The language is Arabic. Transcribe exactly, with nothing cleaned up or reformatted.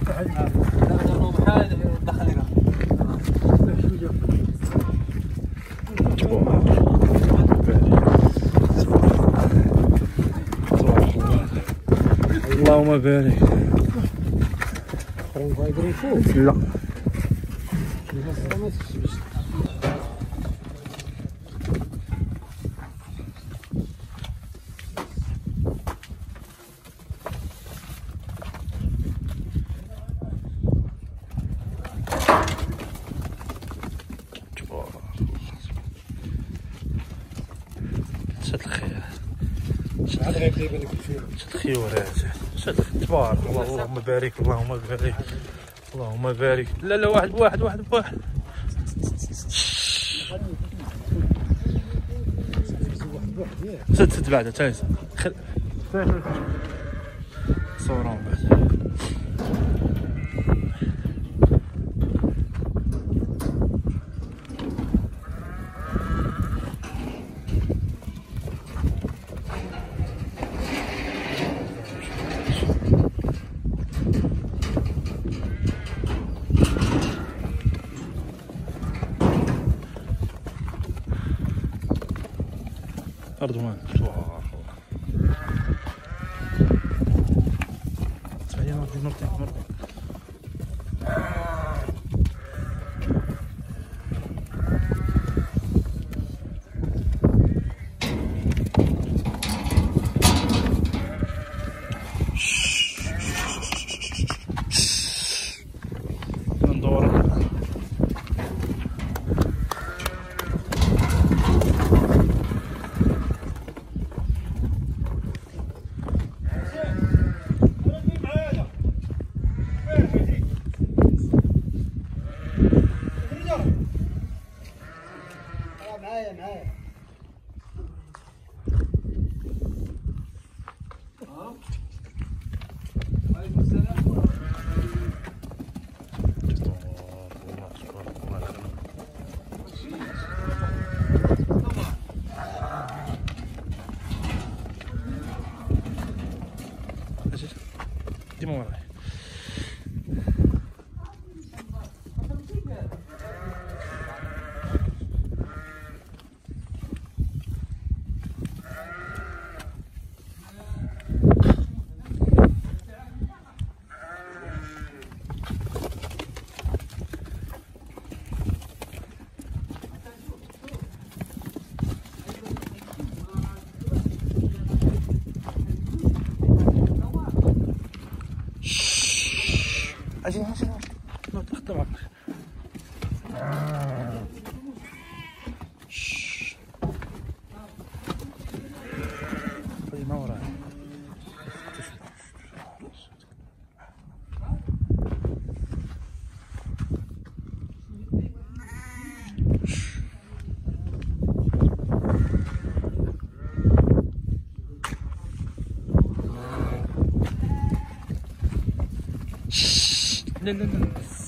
اللهم بارك. لا شد الخير، شد الخيورات، شد تبارك الله. اللهم بارك اللهم بارك اللهم بارك. لا لا واحد بواحد واحد بواحد. سد سد بعدا تايس خل صورهم بعد. أردوان تبارك الله. تبعي مرتين مرتين مرتين. ندور معايا معايا. وعليكم السلام. ديما وراي. اجي اجي ما تخطر خذي ما وراي. لا لا لا